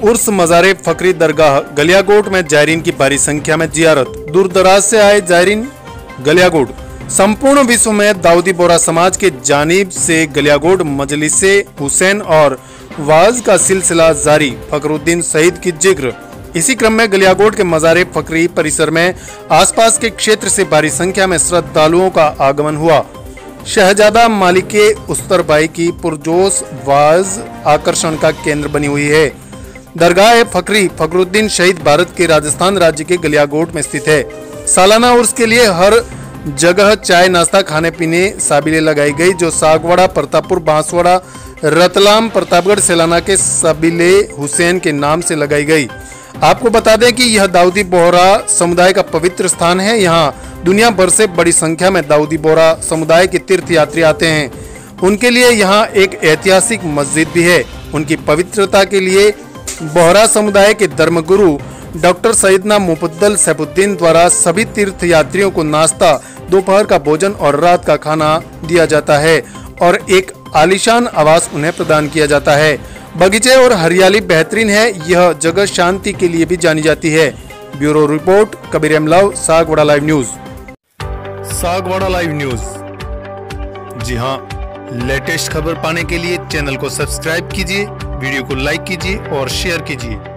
उर्स मज़ारे फकरी दरगाह गलियाकोट में जायरीन की भारी संख्या में जियारत। दूर दराज से आए जायरीन गलियाकोट। संपूर्ण विश्व में दाऊदी बोहरा समाज के जानिब से गलियाकोट मजलिसे हुसैन और वाज का सिलसिला जारी। फखरुद्दीन शहीद की जिक्र। इसी क्रम में गलियाकोट के मज़ारे फकरी परिसर में आसपास के क्षेत्र से भारी संख्या में श्रद्धालुओं का आगमन हुआ। शहजादा मालिके उस्तरबाई की पुरजोश वाज आकर्षण का केंद्र बनी हुई है। दरगाह फकरी फखरुद्दीन शहीद भारत के राजस्थान राज्य के गलियाकोट में स्थित है। सालाना उर्स के लिए हर जगह चाय नाश्ता खाने पीने साबिले लगाई गई, जो सागवाड़ा, प्रतापपुर, बांसवाड़ा, रतलाम, प्रतापगढ़, सेलाना के साबिले हुसैन के नाम से लगाई गई। आपको बता दें कि यह दाऊदी बोहरा समुदाय का पवित्र स्थान है। यहाँ दुनिया भर से बड़ी संख्या में दाऊदी बोहरा समुदाय के तीर्थ यात्री आते हैं। उनके लिए यहाँ एक ऐतिहासिक मस्जिद भी है। उनकी पवित्रता के लिए बोहरा समुदाय के धर्मगुरु डॉक्टर सैयदना मुफद्दल सैफुद्दीन द्वारा सभी तीर्थ यात्रियों को नाश्ता, दोपहर का भोजन और रात का खाना दिया जाता है और एक आलीशान आवास उन्हें प्रदान किया जाता है। बगीचे और हरियाली बेहतरीन है। यह जगह शांति के लिए भी जानी जाती है। Bureau report, Kabir Ahmed, Sagwara live news. Sagwara live news. जी हाँ, लेटेस्ट खबर पाने के लिए चैनल को सब्सक्राइब कीजिए, वीडियो को लाइक कीजिए और शेयर कीजिए।